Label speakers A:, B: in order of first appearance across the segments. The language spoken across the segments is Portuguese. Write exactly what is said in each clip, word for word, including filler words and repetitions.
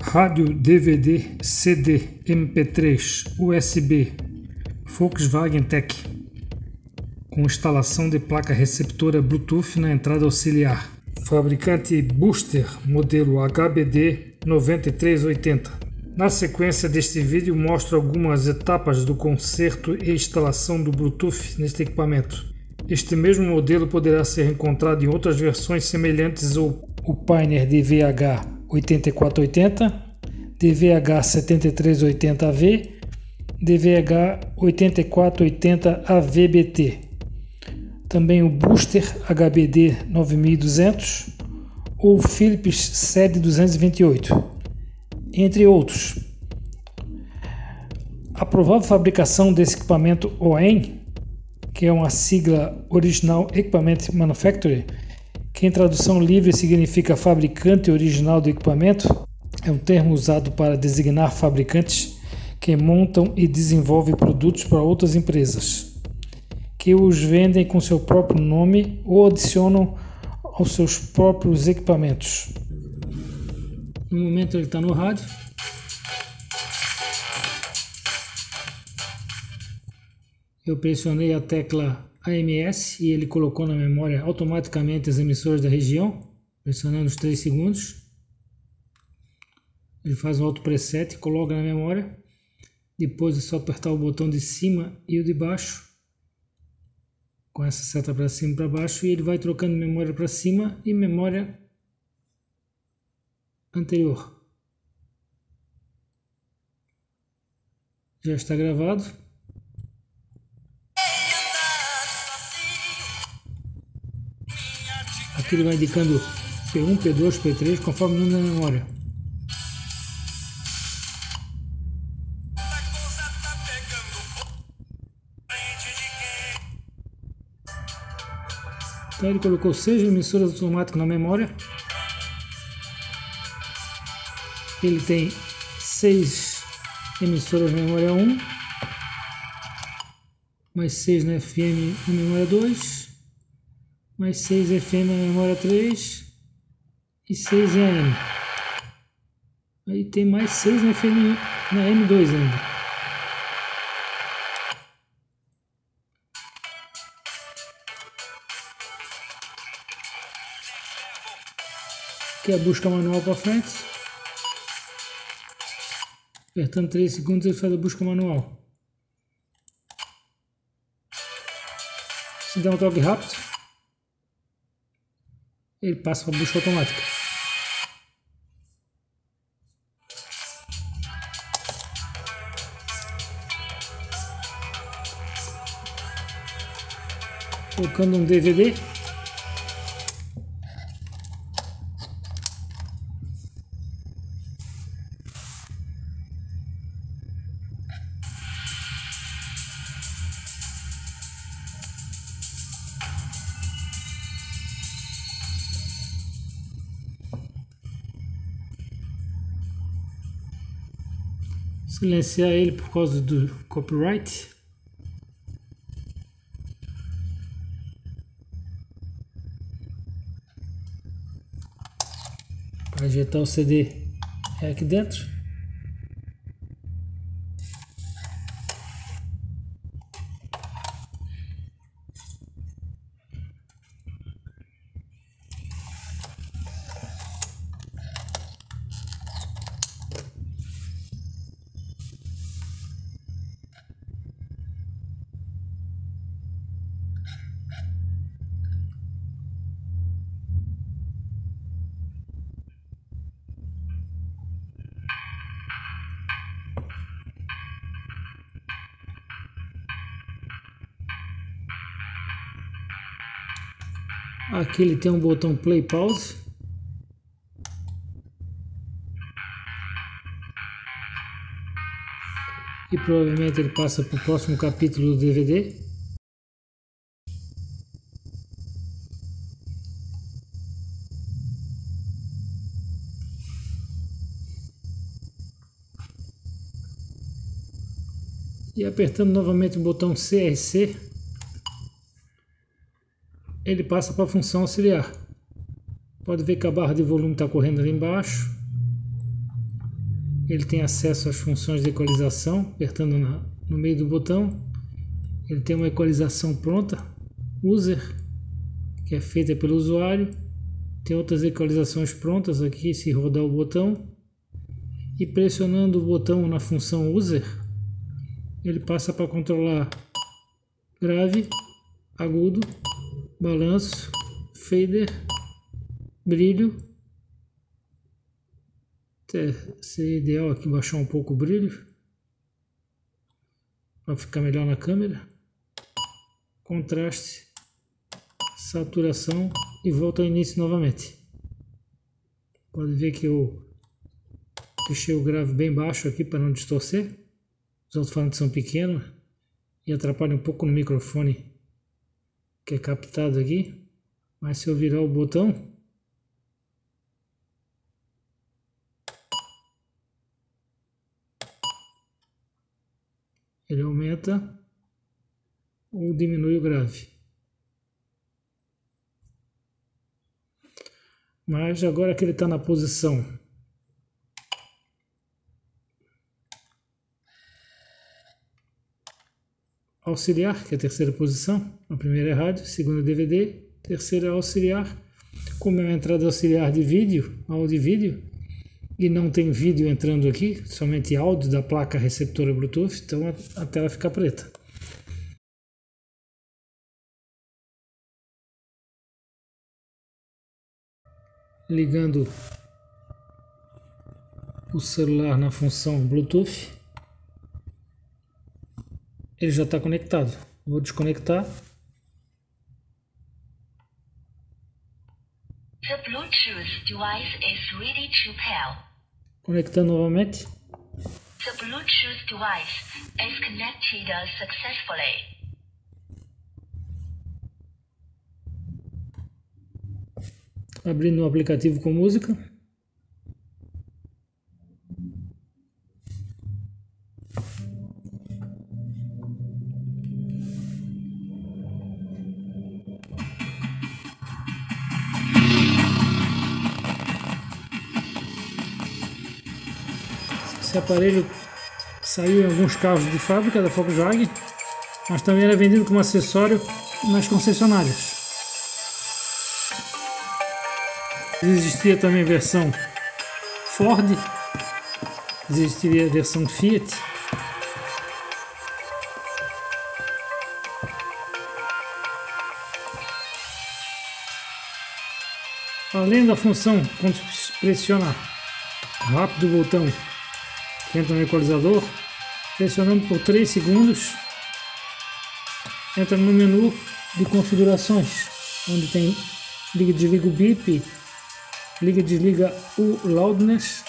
A: Rádio D V D, C D, M P três, U S B, Volkswagen Tech, com instalação de placa receptora Bluetooth na entrada auxiliar. Fabricante Buster, modelo H B D nove três oito zero. Na sequência deste vídeo mostro algumas etapas do conserto e instalação do Bluetooth neste equipamento. Este mesmo modelo poderá ser encontrado em outras versões semelhantes ao o Pioneer D V H oito quatro oito zero, D V H sete três oito zero A V, D V H oito quatro oito zero A V B T, também o Buster H B D nove mil e duzentos ou o Philips S E D duzentos e vinte e oito, entre outros. A provável fabricação desse equipamento O E M, que é uma sigla Original Equipment Manufacturer, que em tradução livre significa fabricante original do equipamento, é um termo usado para designar fabricantes que montam e desenvolvem produtos para outras empresas, que os vendem com seu próprio nome ou adicionam aos seus próprios equipamentos. No momento ele está no rádio. Eu pressionei a tecla A M S e ele colocou na memória automaticamente as emissoras da região, pressionando os três segundos. Ele faz um auto preset, coloca na memória. Depois é só apertar o botão de cima e o de baixo, com essa seta para cima e para baixo, e ele vai trocando memória para cima e memória anterior. Já está gravado. Aqui ele vai indicando P um, P dois, P três, conforme o número da memória. Então ele colocou seis emissoras automáticas na memória. Ele tem seis emissoras na memória um, mais seis na F M na memória dois, mais seis F M na memória três e seis em A M. Aí tem mais seis na F M na M dois ainda. Aqui a busca manual para frente. Apertando três segundos ele faz a busca manual. Se der um toque rápido, ele passa para a busca automática. Colocando um D V D. Silenciar ele por causa do copyright. Para injetar o C D é aqui dentro. Aqui ele tem um botão play pause. E provavelmente ele passa para o próximo capítulo do D V D. E apertando novamente o botão C R C, ele passa para a função auxiliar. Pode ver que a barra de volume está correndo ali embaixo. Ele tem acesso às funções de equalização, apertando na, no meio do botão. Ele tem uma equalização pronta, User, que é feita pelo usuário. Tem outras equalizações prontas aqui, se rodar o botão. E pressionando o botão na função User, ele passa para controlar grave, agudo, balanço, fader, brilho. Seria ideal aqui baixar um pouco o brilho para ficar melhor na câmera. Contraste, saturação e volta ao início novamente. Pode ver que eu deixei o grave bem baixo aqui para não distorcer. Os alto-falantes são pequenos e atrapalham um pouco no microfone que é captado aqui. Mas se eu virar o botão, ele aumenta ou diminui o grave. Mas agora que ele está na posição auxiliar, que é a terceira posição, a primeira é rádio, a segunda é D V D, a terceira é auxiliar. Como é uma entrada auxiliar de vídeo, áudio e vídeo, e não tem vídeo entrando aqui, somente áudio da placa receptora Bluetooth, então a, a tela fica preta. Ligando o celular na função Bluetooth, ele já está conectado. Vou desconectar.
B: The Bluetooth device is ready to pair.
A: Conectando novamente.
B: The Bluetooth device is connected successfully.
A: Abrindo o aplicativo com música. Esse aparelho saiu em alguns carros de fábrica da Volkswagen, mas também era vendido como acessório nas concessionárias. Existia também a versão Ford, existiria a versão Fiat. Além da função, quando pressiona rápido o botão que entra no equalizador, pressionando por três segundos, entra no menu de configurações, onde tem liga e desliga o bip, liga e desliga o loudness,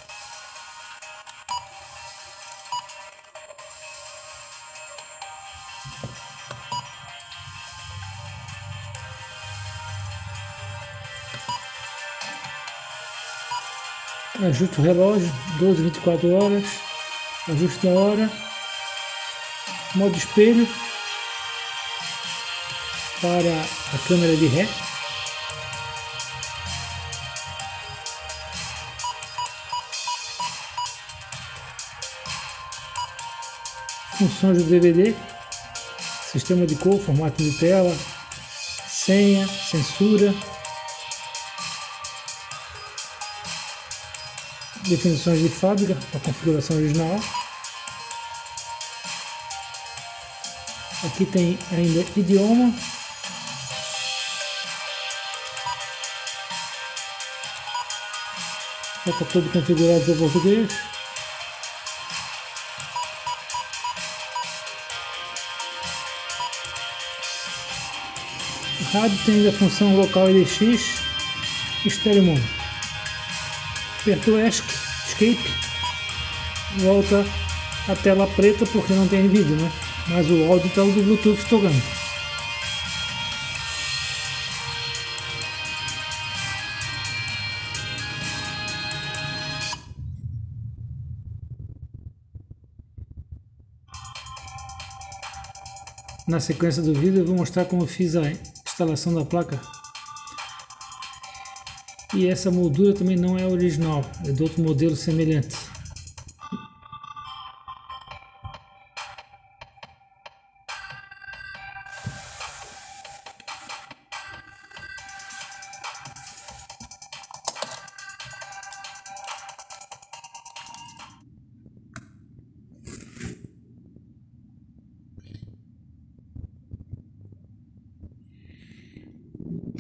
A: ajuste o relógio, doze, vinte e quatro horas, ajuste a hora, modo espelho para a câmera de ré, funções do D V D, sistema de cor, formato de tela, senha, censura, definições de fábrica, a configuração original. Aqui tem ainda idioma, já está todo configurado para português. O rádio tem ainda a função local L X e estéreo mono. Apertou Escape, volta a tela preta porque não tem vídeo, né? Mas o áudio está do Bluetooth tocando. Na sequência do vídeo eu vou mostrar como eu fiz a instalação da placa. E essa moldura também não é original, é de outro modelo semelhante.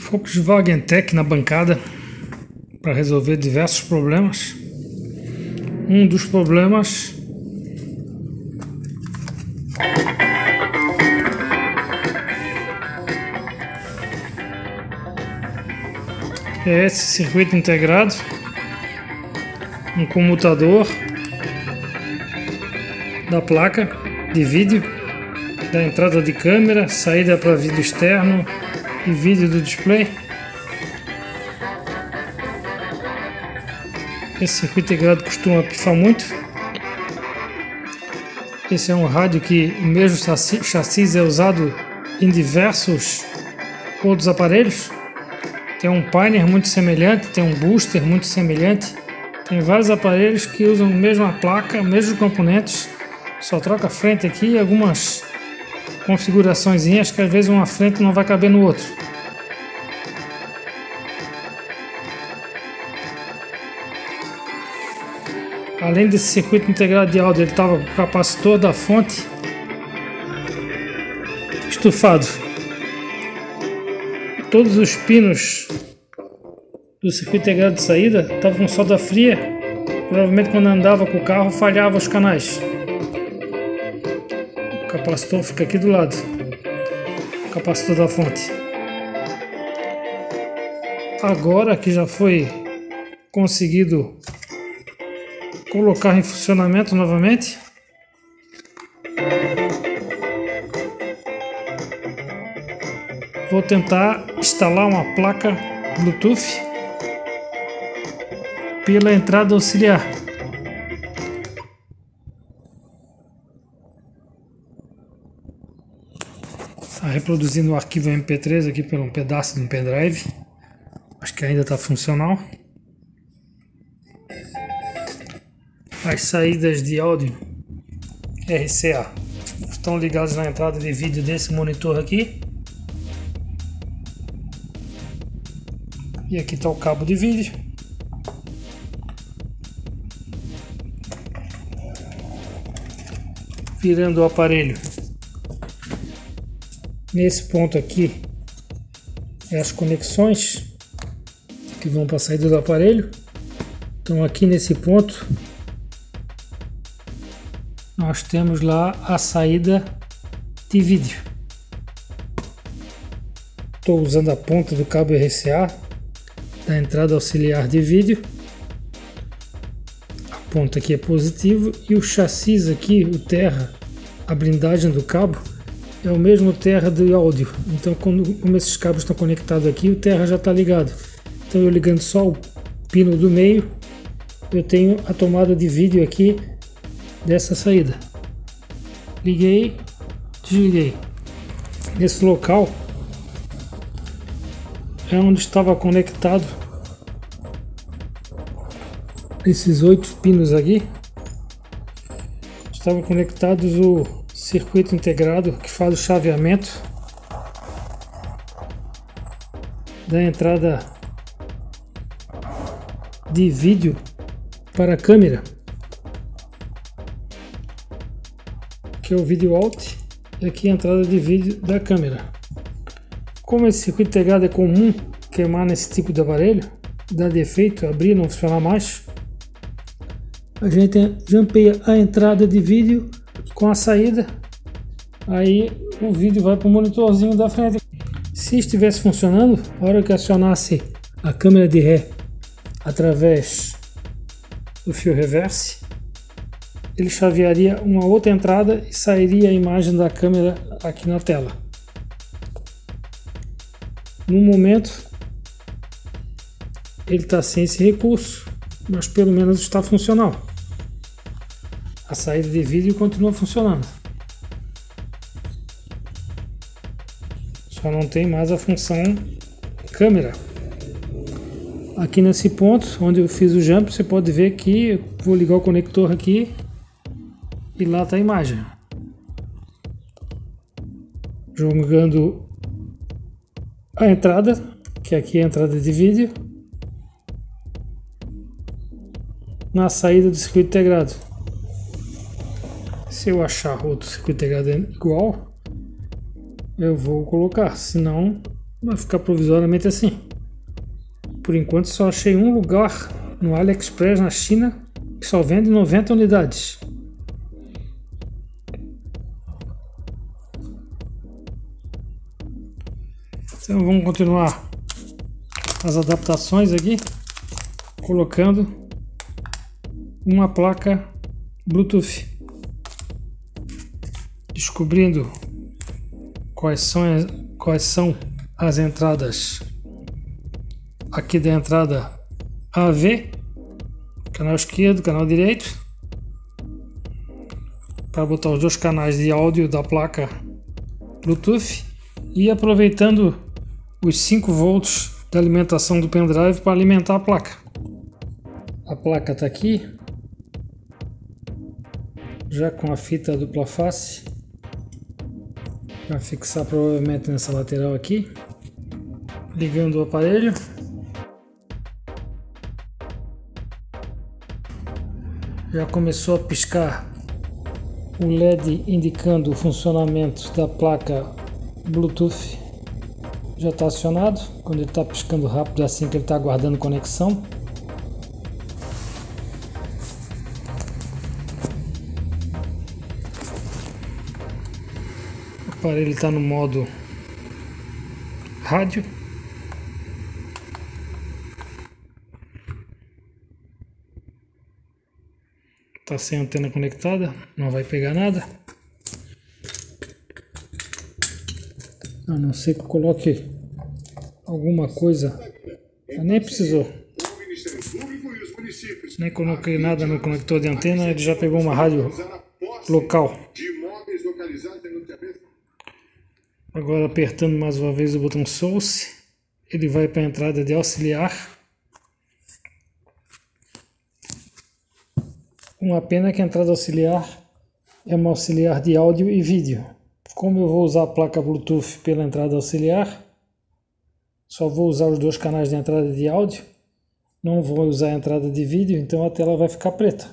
A: Volkswagen Tech na bancada para resolver diversos problemas. Um dos problemas é esse circuito integrado, um comutador da placa de vídeo, da entrada de câmera, saída para vídeo externo e vídeo do display. Esse circuito integrado costuma pifar muito. Esse é um rádio que o mesmo chassi é usado em diversos outros aparelhos. Tem um Pioneer muito semelhante, tem um Booster muito semelhante. Tem vários aparelhos que usam a mesma placa, mesmos componentes. Só troca a frente aqui e algumas configuraçõezinhas que às vezes uma frente não vai caber no outro. Além desse circuito integrado de áudio, ele estava com o capacitor da fonte estufado. Todos os pinos do circuito integrado de saída estavam com solda fria. Provavelmente quando andava com o carro falhava os canais. O capacitor fica aqui do lado. O capacitor da fonte. Agora que já foi conseguido colocar em funcionamento novamente, vou tentar instalar uma placa Bluetooth pela entrada auxiliar. Está reproduzindo o arquivo M P três aqui por um pedaço de um pendrive. Acho que ainda está funcional. As saídas de áudio R C A estão ligadas na entrada de vídeo desse monitor aqui. E aqui está o cabo de vídeo. Virando o aparelho. Nesse ponto aqui é as conexões que vão para a saída do aparelho. Então aqui nesse ponto nós temos lá a saída de vídeo. Estou usando a ponta do cabo R C A da entrada auxiliar de vídeo. A ponta aqui é positivo e o chassi aqui, o terra, a blindagem do cabo é o mesmo terra do áudio. Então quando, como esses cabos estão conectados aqui, o terra já está ligado. Então eu ligando só o pino do meio, eu tenho a tomada de vídeo aqui dessa saída. Liguei, desliguei. Nesse local é onde estava conectado esses oito pinos aqui. Estavam conectados o circuito integrado que faz o chaveamento da entrada de vídeo para a câmera, que é o vídeo out, e aqui a entrada de vídeo da câmera. Como esse circuito integrado é comum queimar nesse tipo de aparelho, dá defeito, abrir, não funcionar mais, a gente jampeia a entrada de vídeo com a saída, aí o vídeo vai para o monitorzinho da frente. Se estivesse funcionando, a hora que acionasse a câmera de ré através do fio reverse, ele chavearia uma outra entrada e sairia a imagem da câmera aqui na tela. No momento ele está sem esse recurso, mas pelo menos está funcional. A saída de vídeo continua funcionando. Só não tem mais a função câmera. Aqui nesse ponto onde eu fiz o jump, você pode ver que eu vou ligar o conector aqui e lá está a imagem. Jogando a entrada, que aqui é a entrada de vídeo, na saída do circuito integrado. Se eu achar outro circuito integrado igual, eu vou colocar, senão Vai ficar provisoriamente assim. Por enquanto só achei um lugar no AliExpress na China que só vende noventa unidades. Então vamos continuar as adaptações aqui, colocando uma placa Bluetooth, descobrindo quais são as, quais são as entradas aqui da entrada A V, canal esquerdo, canal direito, para botar os dois canais de áudio da placa Bluetooth, e aproveitando os cinco volts da alimentação do pendrive para alimentar a placa. A placa está aqui, já com a fita dupla face, para fixar provavelmente nessa lateral aqui. Ligando o aparelho. Já começou a piscar o L E D indicando o funcionamento da placa Bluetooth. Já está acionado. Quando ele está piscando rápido é assim que ele está aguardando conexão. O aparelho está no modo rádio. Está sem antena conectada, não vai pegar nada. A não ser que coloque alguma coisa. Nem precisou. Nem coloquei nada no conector de antena, ele já pegou uma rádio local. Agora apertando mais uma vez o botão Source, ele vai para a entrada de auxiliar. Uma pena que a entrada auxiliar é uma auxiliar de áudio e vídeo. Como eu vou usar a placa Bluetooth pela entrada auxiliar, só vou usar os dois canais de entrada de áudio, não vou usar a entrada de vídeo, então a tela vai ficar preta.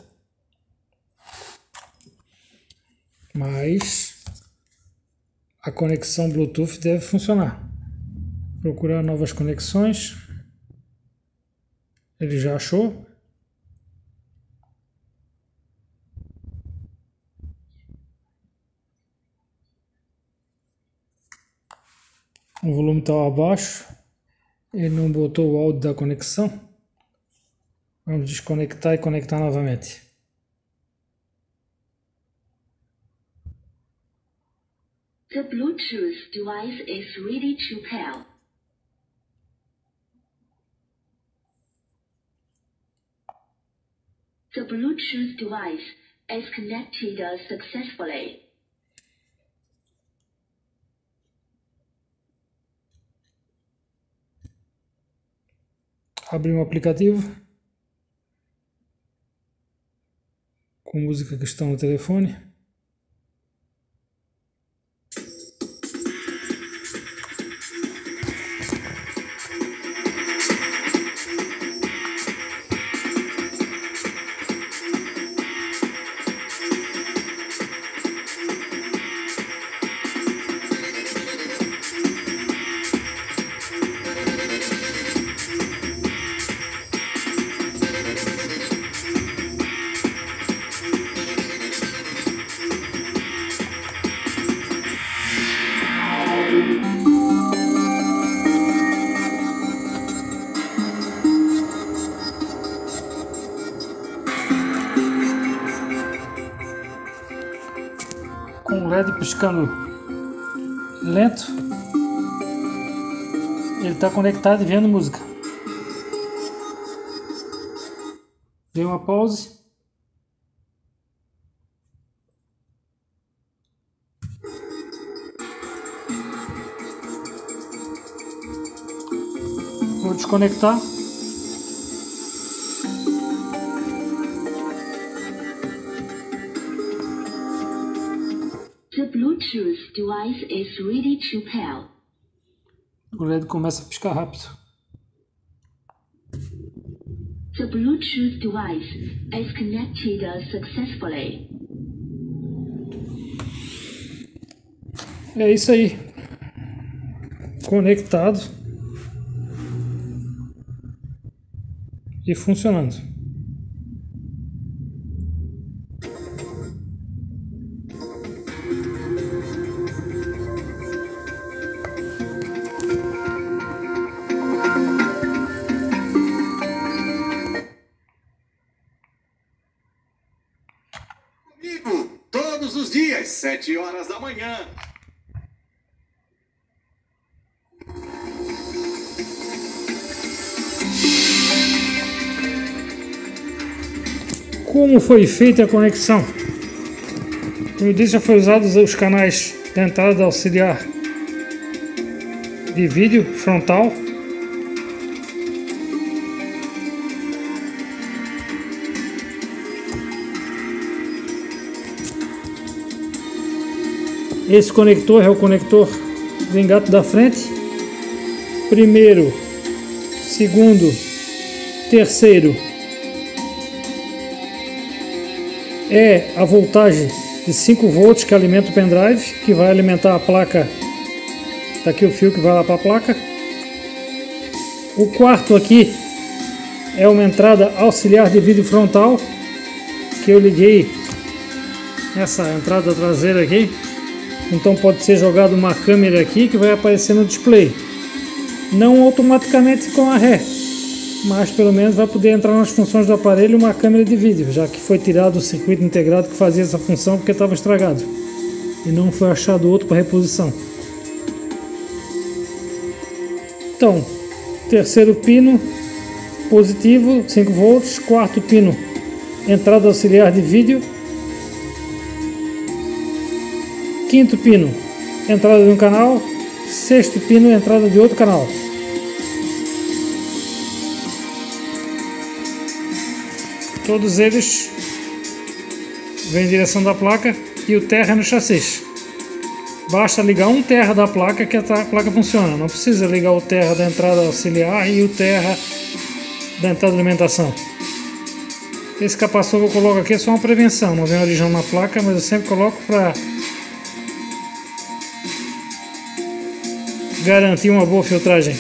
A: Mas a conexão Bluetooth deve funcionar. Procurar novas conexões. Ele já achou. O volume está abaixo, ele não botou o áudio da conexão. Vamos desconectar e conectar novamente.
B: The Bluetooth device is ready to pair. The Bluetooth device is connected successfully.
A: Abrir um aplicativo com música que está no telefone. Com o L E D piscando lento, ele está conectado e vendo música. Dei uma pause. Vou desconectar.
B: The Bluetooth device is ready to pair.
A: O L E D começa a piscar rápido.
B: The Bluetooth device is connected successfully.
A: É isso aí. conectado e funcionando.
C: Comigo, todos os dias, sete horas da manhã.
A: Como foi feita a conexão? Como eu disse, já foi usado os canais da entrada auxiliar de vídeo frontal, esse conector é o conector do engate da frente, primeiro, segundo, terceiro é a voltagem de cinco volts que alimenta o pendrive, que vai alimentar a placa. Tá aqui o fio que vai lá para a placa. O quarto aqui é uma entrada auxiliar de vídeo frontal, que eu liguei nessa entrada traseira aqui. Então pode ser jogado uma câmera aqui que vai aparecer no display. Não automaticamente com a ré, mas pelo menos vai poder entrar nas funções do aparelho uma câmera de vídeo, já que foi tirado o circuito integrado que fazia essa função porque estava estragado e não foi achado outro para reposição. Então, terceiro pino positivo, cinco volts, quarto pino entrada auxiliar de vídeo, quinto pino entrada de um canal, sexto pino entrada de outro canal. Todos eles vêm em direção da placa e o terra é no chassi. Basta ligar um terra da placa que a placa funciona. Não precisa ligar o terra da entrada auxiliar e o terra da entrada de alimentação. Esse capacitor que eu coloco aqui é só uma prevenção. Não vem original na placa, mas eu sempre coloco para garantir uma boa filtragem.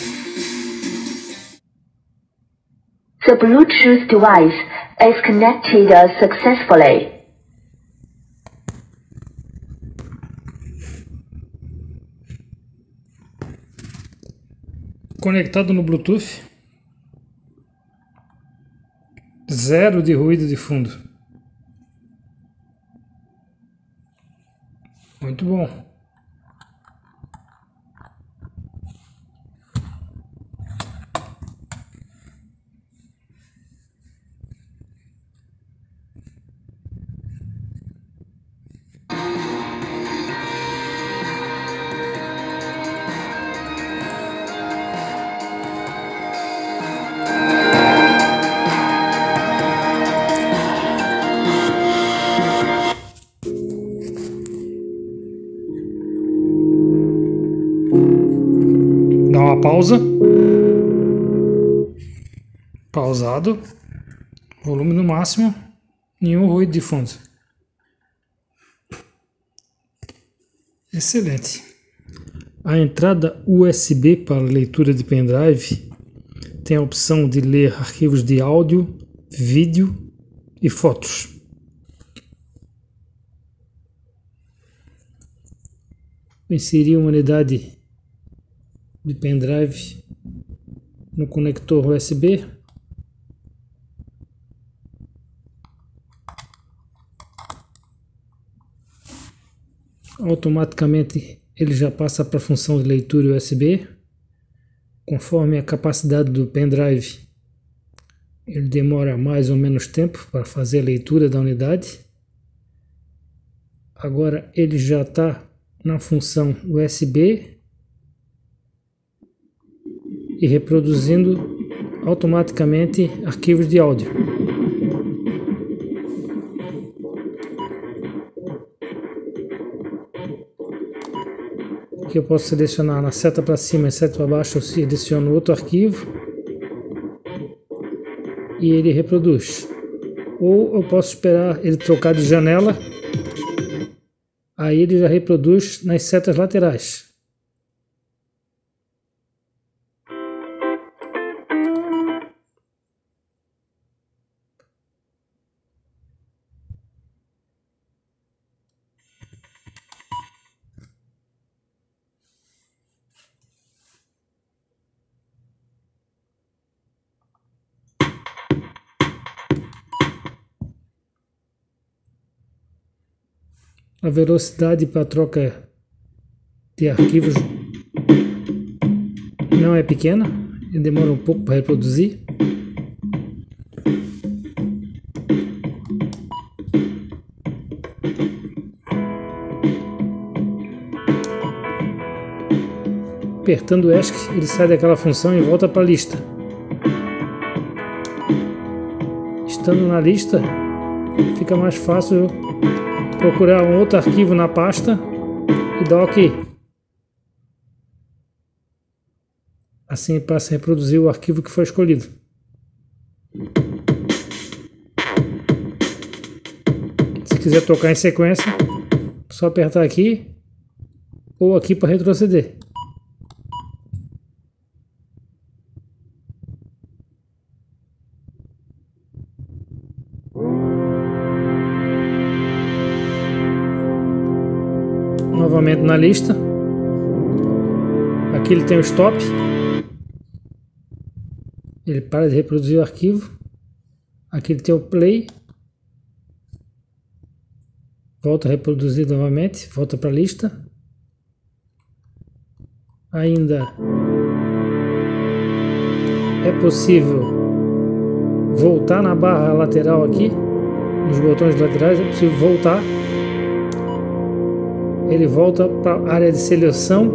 B: The Bluetooth device is connected successfully.
A: Conectado no Bluetooth, zero de ruído de fundo. Muito bom. Dá uma pausa. Pausado. Volume no máximo. Nenhum ruído de fundo. Excelente. A entrada U S B para leitura de pendrive tem a opção de ler arquivos de áudio, vídeo e fotos. Inserir uma unidade de pendrive no conector U S B. Automaticamente ele já passa para a função de leitura U S B. Conforme a capacidade do pendrive, ele demora mais ou menos tempo para fazer a leitura da unidade. Agora ele já está na função U S B e reproduzindo automaticamente arquivos de áudio. Aqui eu posso selecionar na seta para cima e seta para baixo, eu seleciono outro arquivo e ele reproduz. Ou eu posso esperar ele trocar de janela, aí ele já reproduz nas setas laterais. A velocidade para troca de arquivos não é pequena, e demora um pouco para reproduzir. Apertando o ESC, ele sai daquela função e volta para a lista. Estando na lista, fica mais fácil procurar um outro arquivo na pasta e dar OK. Assim passa a reproduzir o arquivo que foi escolhido. Se quiser tocar em sequência, é só apertar aqui ou aqui para retroceder. Novamente na lista. Aqui ele tem o stop. Ele para de reproduzir o arquivo. Aqui ele tem o play. Volta a reproduzir novamente. Volta para a lista. Ainda é possível voltar na barra lateral aqui. Nos botões laterais é possível voltar. Ele volta para a área de seleção.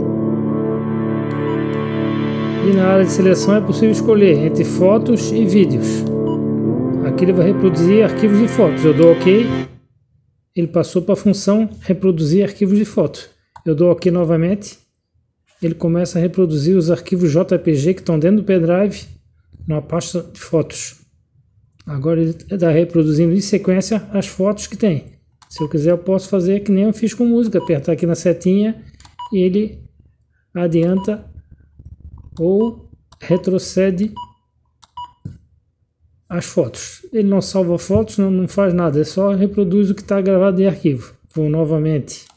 A: E na área de seleção é possível escolher entre fotos e vídeos. Aqui ele vai reproduzir arquivos de fotos. Eu dou OK. Ele passou para a função reproduzir arquivos de fotos. Eu dou OK novamente. Ele começa a reproduzir os arquivos J P G que estão dentro do pendrive na pasta de fotos. Agora ele está reproduzindo em sequência as fotos que tem. Se eu quiser eu posso fazer que nem eu fiz com música. Apertar aqui na setinha e ele adianta ou retrocede as fotos. Ele não salva fotos, não, não faz nada, é só reproduz o que está gravado em arquivo. Vou novamente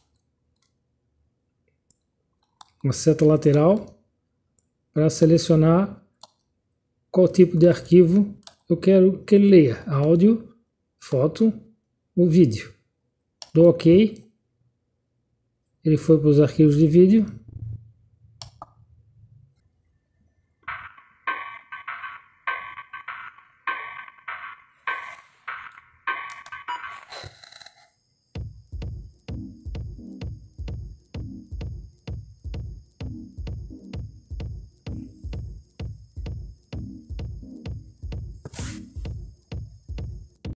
A: uma seta lateral para selecionar qual tipo de arquivo eu quero que ele leia: áudio, foto ou vídeo. Dou OK. Ele foi para os arquivos de vídeo.